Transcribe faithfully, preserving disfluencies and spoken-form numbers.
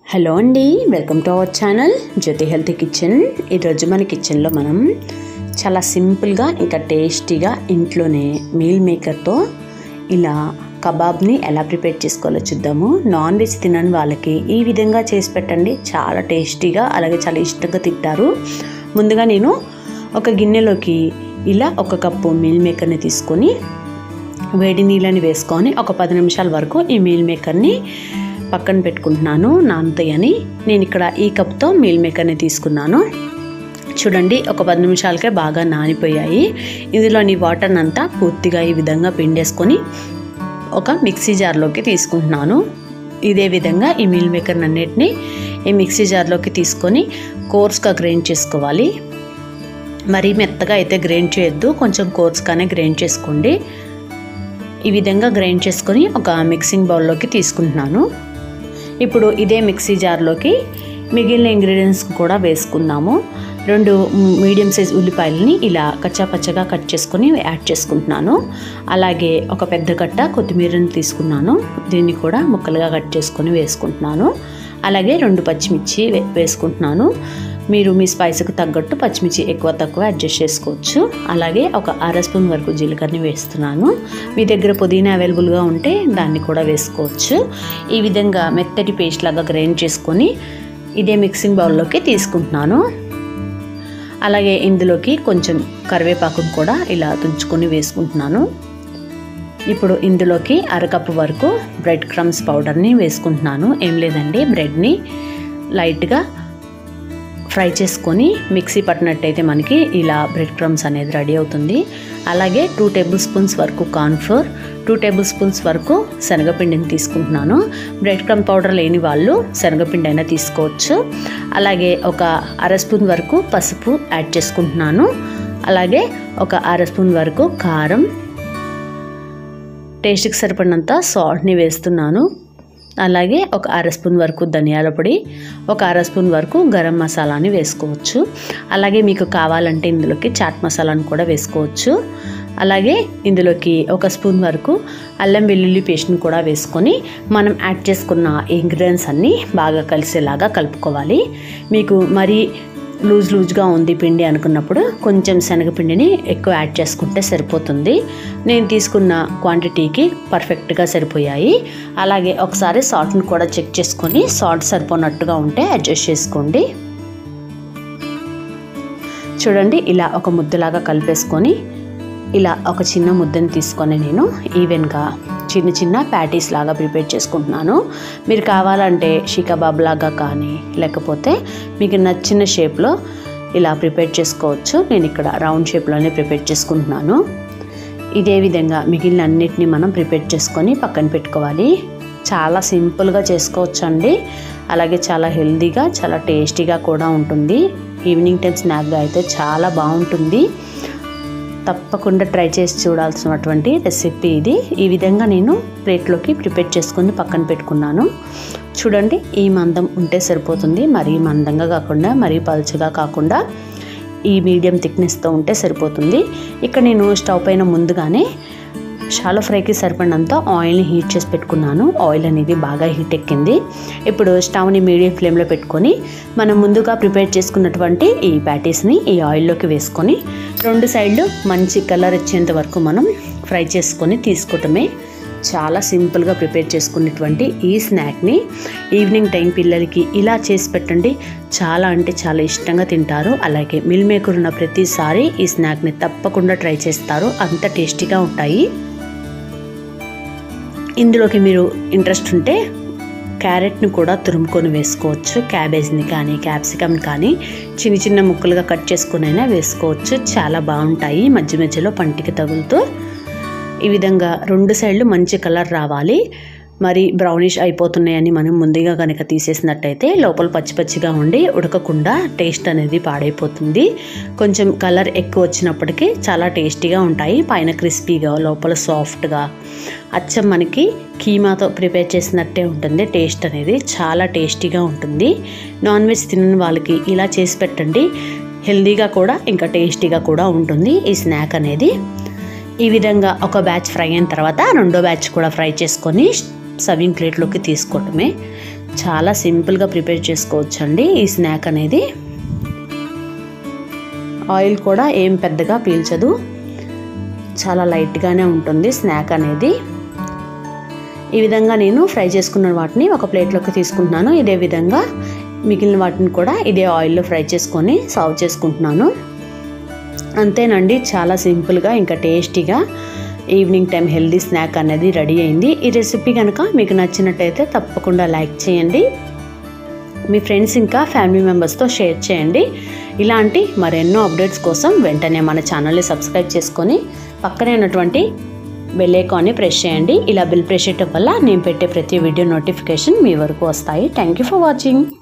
Hello అండి, welcome to our channel Jyothi healthy kitchen. ఈరోజు మన కిచెన్లో మనం చాలా సింపుల్గా ఇంకా టేస్టీగా ఇంట్లోనే మీల్ మేకర్తో ఇలా కబాబ్ని ఎలా ప్రిపేర్ చేసుకోవాలో చూద్దాము. నాన్ వెజ్ తినని వాళ్ళకి ఈ విధంగా చేసి పెట్టండి, చాలా టేస్టీగా అలాగే చాలా ఇష్టంగా తింటారు. ముందుగా నేను ఒక గిన్నెలోకి ఇలా ఒక కప్పు మీల్ మేకర్ని తీసుకొని వేడి నీళ్ళని వేసుకొని ఒక పది నిమిషాల వరకు ఈ మీల్ మేకర్ని పక్కన పెట్టుకుంటున్నాను నానతాయని. నేను ఇక్కడ ఈ కప్తో మీల్ మేకర్ని తీసుకున్నాను. చూడండి, ఒక పది నిమిషాలకే బాగా నానిపోయాయి. ఇందులోని వాటర్ని అంతా పూర్తిగా ఈ విధంగా పిండేసుకొని ఒక మిక్సీ జార్లోకి తీసుకుంటున్నాను. ఇదే విధంగా ఈ మీల్ మేకర్ని అన్నిటిని ఈ మిక్సీ జార్లోకి తీసుకొని కోర్స్గా గ్రైండ్ చేసుకోవాలి. మరీ మెత్తగా అయితే గ్రైండ్ చేయొద్దు, కొంచెం కోర్స్గానే గ్రైండ్ చేసుకోండి. ఈ విధంగా గ్రైండ్ చేసుకొని ఒక మిక్సింగ్ బౌల్లోకి తీసుకుంటున్నాను. ఇప్పుడు ఇదే మిక్సీ జార్లోకి మిగిలిన ఇంగ్రీడియంట్స్ కూడా వేసుకుందాము. రెండు మీడియం సైజ్ ఉల్లిపాయలని ఇలా కచ్చాపచ్చగా కట్ చేసుకొని యాడ్ చేసుకుంటున్నాను. అలాగే ఒక పెద్ద కట్ట కొత్తిమీరని తీసుకున్నాను, దీన్ని కూడా ముక్కలుగా కట్ చేసుకొని వేసుకుంటున్నాను. అలాగే రెండు పచ్చిమిర్చి వేసుకుంటున్నాను. మీరు మీ స్పైస్కి తగ్గట్టు పచ్చిమిర్చి ఎక్కువ తక్కువ అడ్జస్ట్ చేసుకోవచ్చు. అలాగే ఒక అర స్పూన్ వరకు జీలకర్రని వేస్తున్నాను. మీ దగ్గర పుదీనా అవైలబుల్గా ఉంటే దాన్ని కూడా వేసుకోవచ్చు. ఈ విధంగా మెత్తటి పేస్ట్ లాగా గ్రైండ్ చేసుకొని ఇదే మిక్సింగ్ బౌల్లోకి తీసుకుంటున్నాను. అలాగే ఇందులోకి కొంచెం కరివేపాకును కూడా ఇలా తుంచుకొని వేసుకుంటున్నాను. ఇప్పుడు ఇందులోకి అరకప్పు వరకు బ్రెడ్ క్రమ్స్ పౌడర్ని వేసుకుంటున్నాను. ఏం లేదండి, బ్రెడ్ని లైట్గా ఫ్రై చేసుకొని మిక్సీ పట్టినట్టయితే మనకి ఇలా బ్రెడ్ క్రమ్స్ అనేది రెడీ అవుతుంది. అలాగే టూ టేబుల్ స్పూన్స్ వరకు కార్న్ఫ్లోర్, టూ టేబుల్ స్పూన్స్ వరకు శనగపిండిని తీసుకుంటున్నాను. బ్రెడ్ క్రమ్ పౌడర్ లేని వాళ్ళు శనగపిండి అయినా తీసుకోవచ్చు. అలాగే ఒక అర స్పూన్ వరకు పసుపు యాడ్ చేసుకుంటున్నాను. అలాగే ఒక అర స్పూన్ వరకు కారం, టేస్ట్కి సరిపడినంత సాల్ట్ని వేస్తున్నాను. అలాగే ఒక అర స్పూన్ వరకు ధనియాల పొడి, ఒక అర స్పూన్ వరకు గరం మసాలాని వేసుకోవచ్చు. అలాగే మీకు కావాలంటే ఇందులోకి చాట్ మసాలాను కూడా వేసుకోవచ్చు. అలాగే ఇందులోకి ఒక స్పూన్ వరకు అల్లం వెల్లుల్లి పేస్ట్ని కూడా వేసుకొని మనం యాడ్ చేసుకున్న ఇంగ్రీడియంట్స్ అన్నీ బాగా కలిసేలాగా కలుపుకోవాలి. మీకు మరీ లూజ్ లూజ్గా ఉంది పిండి అనుకున్నప్పుడు కొంచెం శనగపిండిని ఎక్కువ యాడ్ చేసుకుంటే సరిపోతుంది. నేను తీసుకున్న క్వాంటిటీకి పర్ఫెక్ట్గా సరిపోయాయి. అలాగే ఒకసారి సాల్ట్ని కూడా చెక్ చేసుకొని సాల్ట్ సరిపోనట్టుగా ఉంటే అడ్జస్ట్ చేసుకోండి. చూడండి, ఇలా ఒక ముద్దలాగా కలిపేసుకొని ఇలా ఒక చిన్న ముద్దని తీసుకొని నేను ఈవెన్గా చిన్న చిన్న ప్యాటీస్ లాగా ప్రిపేర్ చేసుకుంటున్నాను. మీరు కావాలంటే షీ కబాబ్ లాగా కానీ లేకపోతే మీకు నచ్చిన షేప్లో ఇలా ప్రిపేర్ చేసుకోవచ్చు. నేను ఇక్కడ రౌండ్ షేప్లోనే ప్రిపేర్ చేసుకుంటున్నాను. ఇదే విధంగా మిగిలిన అన్నిటినీ మనం ప్రిపేర్ చేసుకొని పక్కన పెట్టుకోవాలి. చాలా సింపుల్గా చేసుకోవచ్చు అండి. అలాగే చాలా హెల్తీగా చాలా టేస్టీగా కూడా ఉంటుంది. ఈవినింగ్ టైం స్నాక్గా అయితే చాలా బాగుంటుంది. తప్పకుండా ట్రై చేసి చూడాల్సినటువంటి రెసిపీ ఇది. ఈ విధంగా నేను ప్లేట్లోకి ప్రిపేర్ చేసుకొని పక్కన పెట్టుకున్నాను. చూడండి, ఈ మందం ఉంటే సరిపోతుంది. మరీ మందంగా కాకుండా మరీ పలుచగా కాకుండా ఈ మీడియం థిక్నెస్తో ఉంటే సరిపోతుంది. ఇక్కడ నేను స్టవ్ పైన ముందుగానే షాలో ఫ్రైకి సరిపడినంత ఆయిల్ని హీట్ చేసి పెట్టుకున్నాను. ఆయిల్ అనేది బాగా హీట్ ఎక్కింది. ఇప్పుడు స్టవ్ని మీడియం ఫ్లేమ్లో పెట్టుకొని మనం ముందుగా ప్రిపేర్ చేసుకున్నటువంటి ఈ ప్యాటీస్ని ఈ ఆయిల్లోకి వేసుకొని రెండు సైడ్లు మంచి కలర్ వచ్చేంత వరకు మనం ఫ్రై చేసుకొని తీసుకోవటమే. చాలా సింపుల్గా ప్రిపేర్ చేసుకున్నటువంటి ఈ స్నాక్ని ఈవినింగ్ టైం పిల్లలకి ఇలా చేసి పెట్టండి, చాలా అంటే చాలా ఇష్టంగా తింటారు. అలాగే మిల్ మేకర్ ఉన్న ప్రతిసారి ఈ స్నాక్ని తప్పకుండా ట్రై చేస్తారు, అంత టేస్టీగా ఉంటాయి. ఇందులోకి మీరు ఇంట్రెస్ట్ ఉంటే క్యారెట్ని కూడా తురుముకొని వేసుకోవచ్చు. క్యాబేజ్ని కానీ క్యాప్సికమ్ కానీ చిన్న చిన్న ముక్కలుగా కట్ చేసుకొని అయినా వేసుకోవచ్చు. చాలా బాగుంటాయి మధ్య మధ్యలో పంటికి తగులుతూ. ఈ విధంగా రెండు సైడ్లు మంచి కలర్ రావాలి. మరి బ్రౌనిష్ అయిపోతున్నాయని మనం ముందుగా కనుక తీసేసినట్టయితే లోపల పచ్చి పచ్చిగా ఉండి ఉడకకుండా టేస్ట్ అనేది పాడైపోతుంది. కొంచెం కలర్ ఎక్కువ వచ్చినప్పటికీ చాలా టేస్టీగా ఉంటాయి. పైన క్రిస్పీగా లోపల సాఫ్ట్గా అచ్చం మనకి కీమాతో ప్రిపేర్ చేసినట్టే ఉంటుంది. టేస్ట్ అనేది చాలా టేస్టీగా ఉంటుంది. నాన్ వెజ్ తినని వాళ్ళకి ఇలా చేసి పెట్టండి. హెల్తీగా కూడా ఇంకా టేస్టీగా కూడా ఉంటుంది ఈ స్నాక్ అనేది. ఈ విధంగా ఒక బ్యాచ్ ఫ్రై అయిన తర్వాత రెండో బ్యాచ్ కూడా ఫ్రై చేసుకొని సర్వింగ్ ప్లేట్లోకి తీసుకోవటమే. చాలా సింపుల్గా ప్రిపేర్ చేసుకోవచ్చండి ఈ స్నాక్ అనేది. ఆయిల్ కూడా ఏం పెద్దగా పీల్చదు, చాలా లైట్గానే ఉంటుంది స్నాక్ అనేది. ఈ విధంగా నేను ఫ్రై చేసుకున్న వాటిని ఒక ప్లేట్లోకి తీసుకుంటున్నాను. ఇదే విధంగా మిగిలిన వాటిని కూడా ఇదే ఆయిల్లో ఫ్రై చేసుకొని సర్వ్ చేసుకుంటున్నాను. అంతేనండి, చాలా సింపుల్గా ఇంకా టేస్టీగా ఈవినింగ్ టైం హెల్దీ స్నాక్ అనేది రెడీ అయింది. ఈ రెసిపీ కనుక మీకు నచ్చినట్టయితే తప్పకుండా లైక్ చేయండి, మీ ఫ్రెండ్స్ ఇంకా ఫ్యామిలీ మెంబర్స్తో షేర్ చేయండి. ఇలాంటి మరెన్నో అప్డేట్స్ కోసం వెంటనే మన ఛానల్ని సబ్స్క్రైబ్ చేసుకొని పక్కనే ఉన్నటువంటి బెల్ ఐకాన్ని ప్రెస్ చేయండి. ఇలా బెల్ ప్రెస్ చేయడం వల్ల నేను పెట్టే ప్రతి వీడియో నోటిఫికేషన్ మీ వరకు వస్తాయి. Thank you for watching.